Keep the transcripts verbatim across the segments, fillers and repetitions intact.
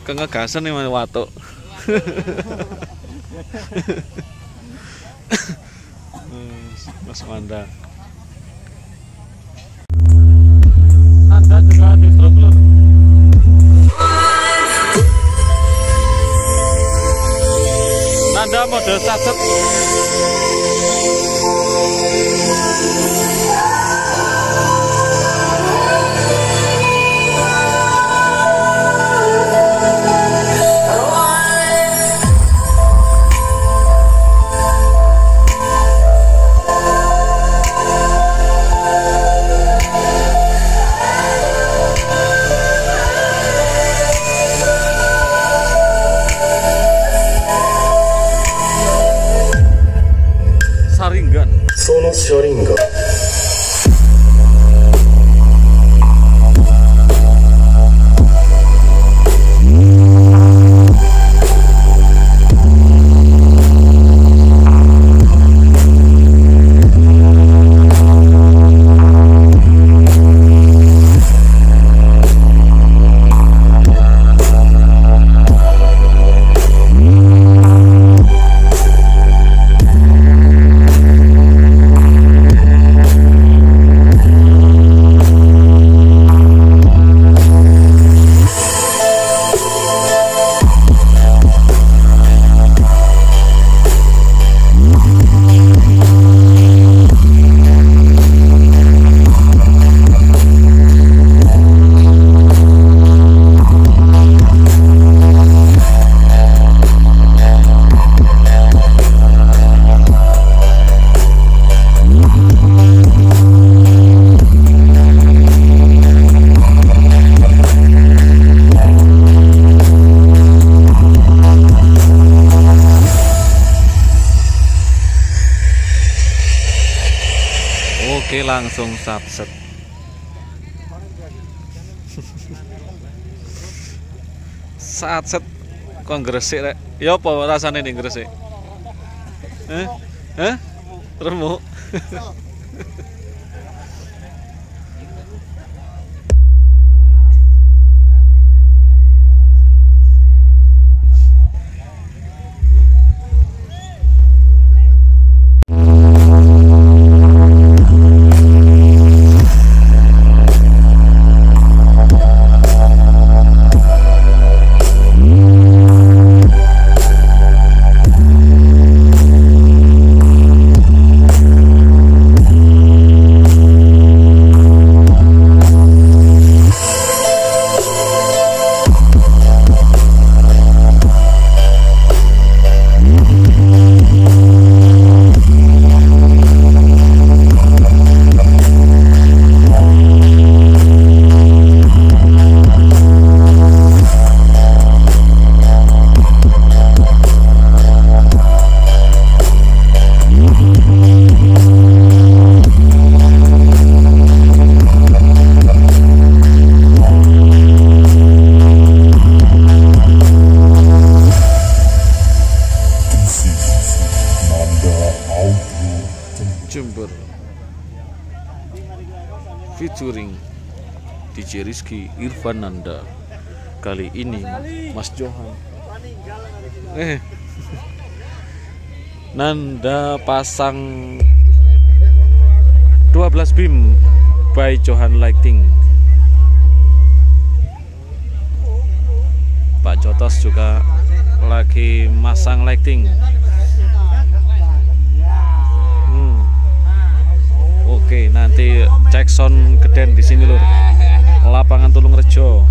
kengegasan nih Mas Watuk. Mas Manda. Anda juga distruk. Nanda model sacet. Sharingan. Sono Sharingan. Oke, langsung satset. Satset kok gresik rek. Ya apa rasane ning gresik? Heh? Heh? Remuk. Jember featuring D J Rizky Irfananda. Kali ini Mas Johan eh Nanda pasang dua belas beam by Johan Lighting. Pak Jotos juga lagi masang lighting. Oke, nanti cek sound geden di sini lur. Lapangan Tulungrejo.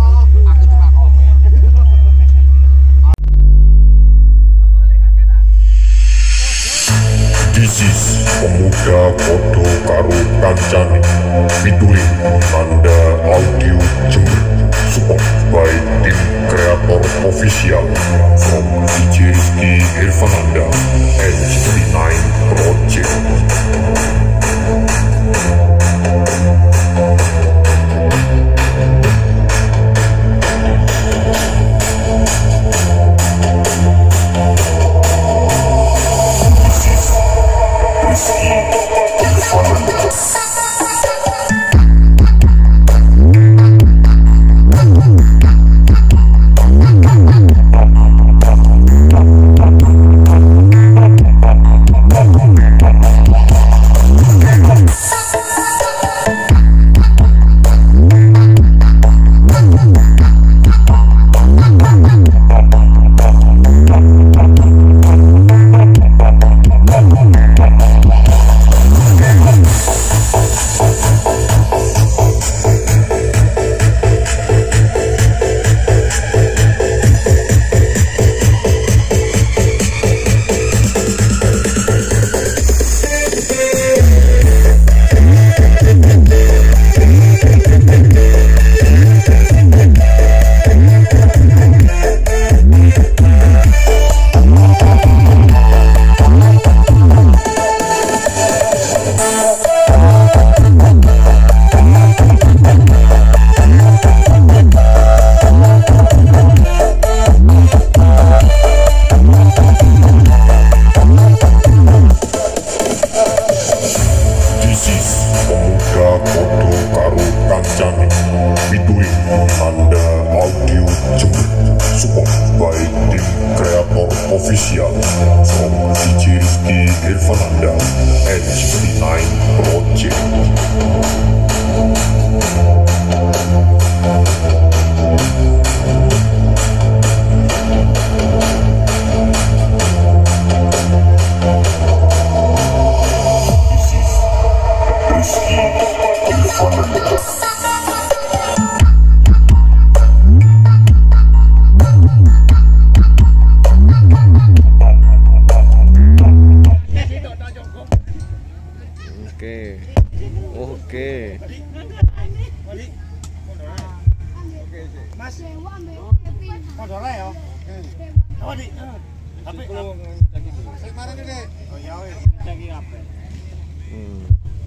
This is Pemuda Foto Karo Kancani featuring Nanda Audio Jember, support by tim kreator official from D J Rizky Irfananda and H nine Project. We'll be right back. Rizky Irfananda, N sixty-nine Project. Oke, oke. Mas, modalnya ya. Apa di? Tapi kalau saya kemarin ini. Oh ya, daging apa? Hmm.